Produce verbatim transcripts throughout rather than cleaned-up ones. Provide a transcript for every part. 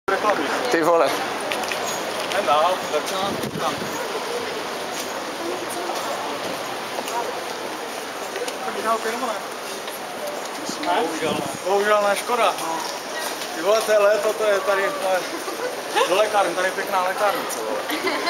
Ty vole. Jdem dál, tak co tam? Chodí na hokej nebo ne? Ne? Bohužel ne. Bohužel ne, škoda. No. Ty vole, to je léto, to je tady, ale do lékárny, tady je pěkná lékárna, co vole.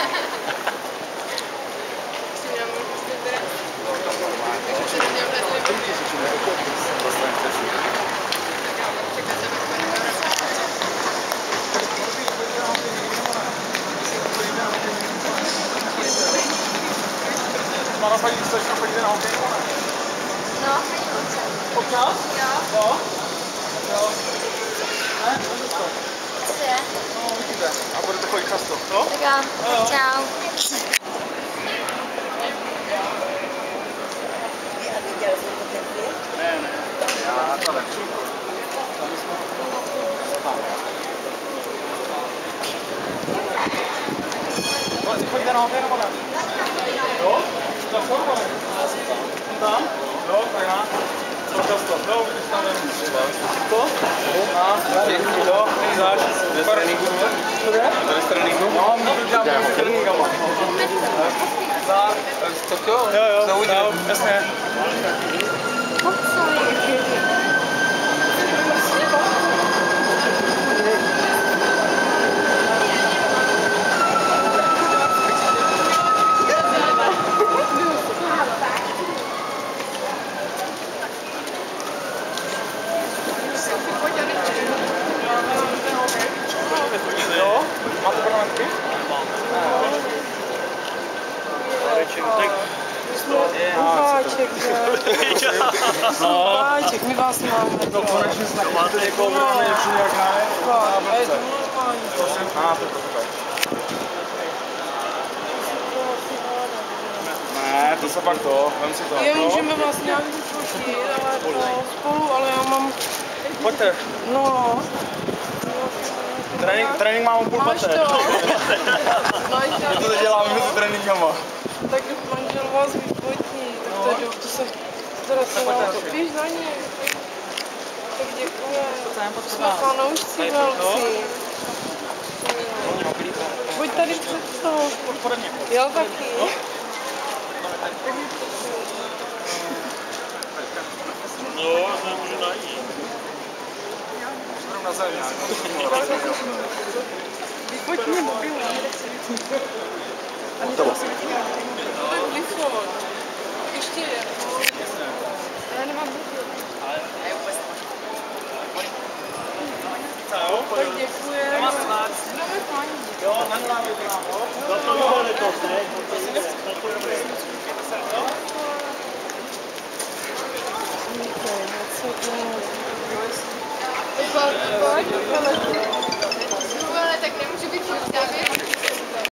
Mara, paní, chceš na chodit na hokej nebo ne? No, chodím občas. Občas? Jo. Jo? Jo. Ne? Můžeš to? Co je? No, vidíte. A budete chodit často, jo? Tak jo, Jo. čau. Ne, ne. Já to lepší. Ty chodíte na hokej nebo ne? Jo? Často nebo ne? Tam? Jo, tak na. Co často? Jo, když tam nevím. Co? A, jo, není záč. Bez tréninku? Co je? Bez tréninku? No, my to děláme s tréninkama. Zdar. Tak jo, jo, jo, se uvidíme. Jasně. Jo? Máte parlamentky? Páček, že? Páček, my vás máme. No konečně snad máte někoho, kdo mě nepřijde jak hraje? A je to normální. A, to je to tak. Ne, to se pak to, vem si to. Je, můžeme vás nějak vyfotit, ale to spolu, ale já mám... Pojďte. No. Trénink, trénink mám o půl Máš paté. to? Máš My to teď děláme mezi tréninkama. Tak manžel vás vyfotí, tak to je do... To se... Teda se vám to... Běž za ní. Tak děkuji. Jsme fanoušci velcí. Buď tady před tou. Jo, taky. No, nemůžu najít. Budu na zem nějak. Vyfoť mě mobilem. To bylo. Tak vyfot. Ještě je. Já nemám mobil. Tak děkujeme. Budeme fajn. Jo, na hlavě to nám, jo? No to jo, ne to, ne? To si nechci. To je dobré. Pojď, pojď, ale tak nemůže být furt závěr.